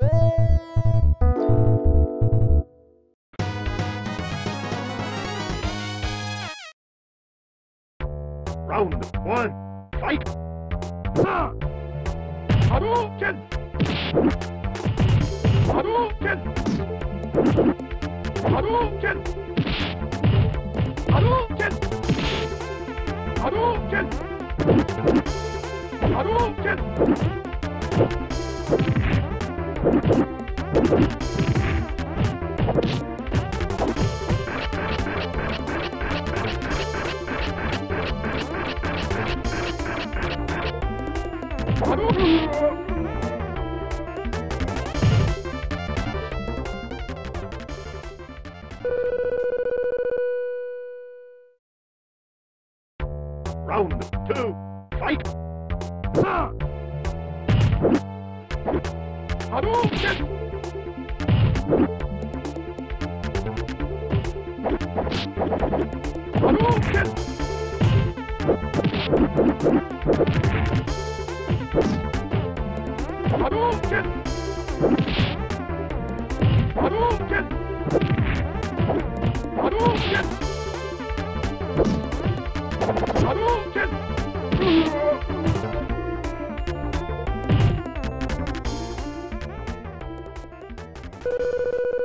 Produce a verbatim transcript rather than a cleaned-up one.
Round one, fight! Ha! Hadouken! Hadouken! Hadouken! Hadouken! Hadouken! Hadouken! Round two, fight! Ha! Hadouken! Hadouken! Hadouken! Hadouken! Hadouken! Hadouken! Hadouken!